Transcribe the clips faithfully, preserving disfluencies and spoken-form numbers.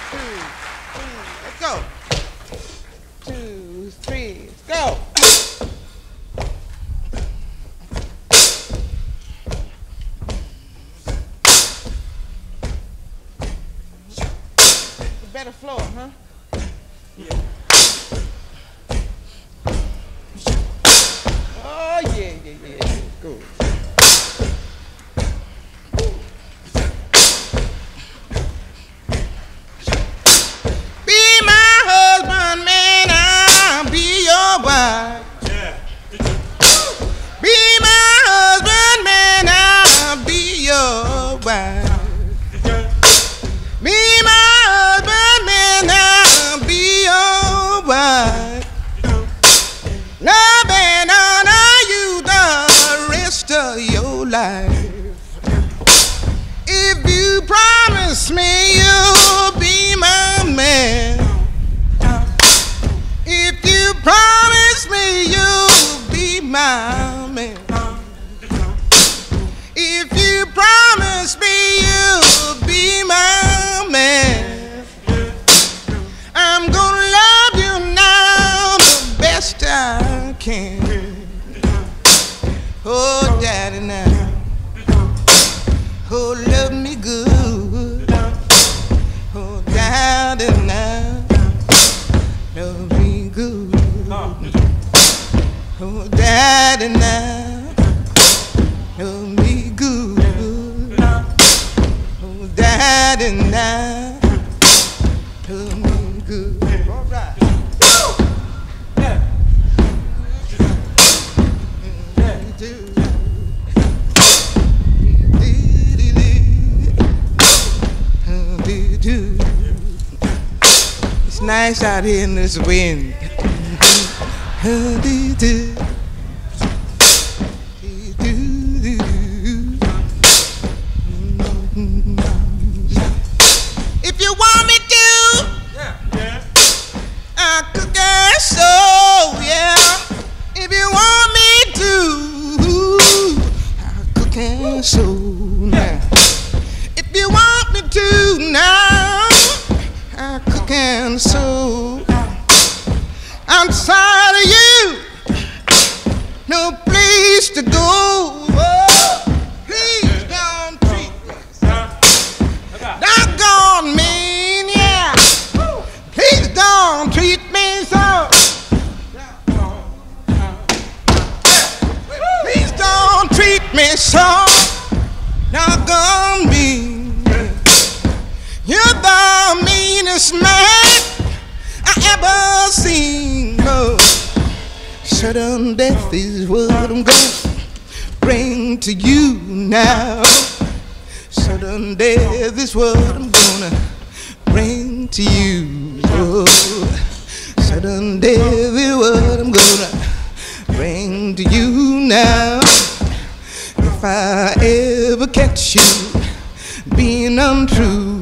Let's go. Two, three, let's go. Better floor, huh? Yeah. Oh, yeah, yeah, yeah, yeah. Good. Be my husband, man, I'll be your wife. Yeah. Be my husband, man, I'll be your wife. Be my husband, man, I'll be your wife. Love and honor you the rest of your life. If you promise me you'll be my man. If you promise me you'll be my man. If you promise me you'll be my man, I'm gonna love you now the best I can. Oh, daddy, now. Oh, love me good. Oh, daddy, now. Love me good. Oh, daddy, now. Love me good. Oh, daddy, now. Love me good. All right. Yeah. It's nice out here in this wind. If you want me to, yeah, yeah, I cook and sew, yeah. If you want me to, I cook and sew now. If you want me to now, I cook and sew. Outside of you, no place to go. Oh, please don't treat me so doggone mean, yeah. Please don't treat me so. Please don't treat me so doggone mean. You're the meanest man I ever seen. Oh, sudden death is what I'm gonna bring to you now. Sudden death is what I'm gonna bring to you. Oh, sudden death is what I'm gonna bring to you now. If I ever catch you being untrue,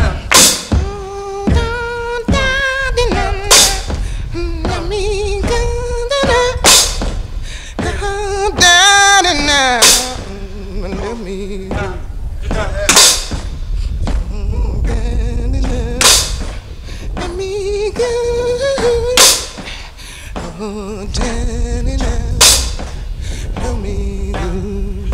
let me let me go. Oh, Danny, now let me go.